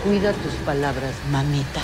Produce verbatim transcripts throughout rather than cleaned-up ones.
Cuida tus palabras, mamita.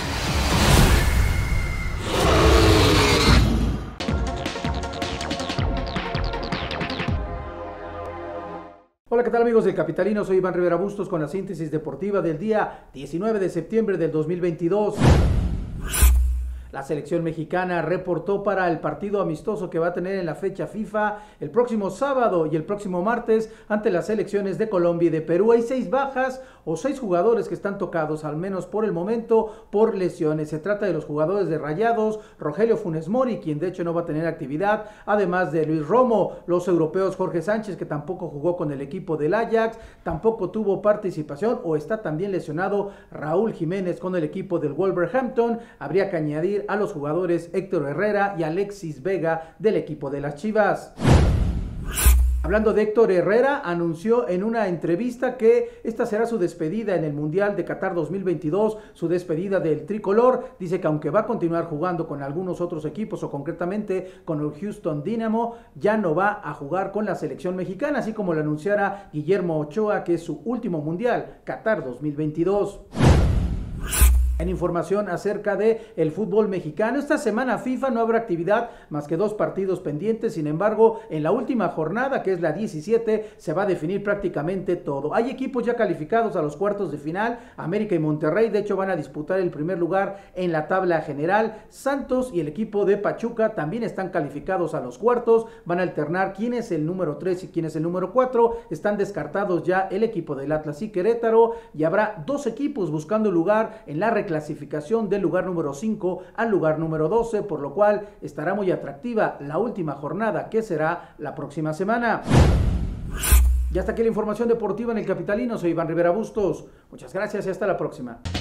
Hola, ¿qué tal amigos del Capitalino? Soy Iván Rivera Bustos con la síntesis deportiva del día diecinueve de septiembre del dos mil veintidós. La selección mexicana reportó para el partido amistoso que va a tener en la fecha FIFA el próximo sábado y el próximo martes ante las selecciones de Colombia y de Perú. Hay seis bajas o seis jugadores que están tocados, al menos por el momento, por lesiones. Se trata de los jugadores de Rayados, Rogelio Funes Mori, quien de hecho no va a tener actividad, además de Luis Romo, los europeos Jorge Sánchez, que tampoco jugó con el equipo del Ajax, tampoco tuvo participación o está también lesionado Raúl Jiménez con el equipo del Wolverhampton. Habría que añadir a los jugadores Héctor Herrera y Alexis Vega del equipo de las Chivas. Hablando de Héctor Herrera, anunció en una entrevista que esta será su despedida en el Mundial de Qatar dos mil veintidós, su despedida del tricolor. Dice que aunque va a continuar jugando con algunos otros equipos o concretamente con el Houston Dynamo, ya no va a jugar con la selección mexicana, así como lo anunciara Guillermo Ochoa, que es su último Mundial, Qatar dos mil veintidós. En información acerca de el fútbol mexicano, esta semana FIFA no habrá actividad más que dos partidos pendientes. Sin embargo, en la última jornada, que es la diecisiete, se va a definir prácticamente todo. Hay equipos ya calificados a los cuartos de final. América y Monterrey, de hecho, van a disputar el primer lugar en la tabla general. Santos y el equipo de Pachuca también están calificados a los cuartos. Van a alternar quién es el número tres y quién es el número cuatro. Están descartados ya el equipo del Atlas y Querétaro. Y habrá dos equipos buscando lugar en la clasificación del lugar número cinco al lugar número doce, por lo cual estará muy atractiva la última jornada, que será la próxima semana. Y hasta aquí la información deportiva en el Capitalino. Soy Iván Rivera Bustos. Muchas gracias y hasta la próxima.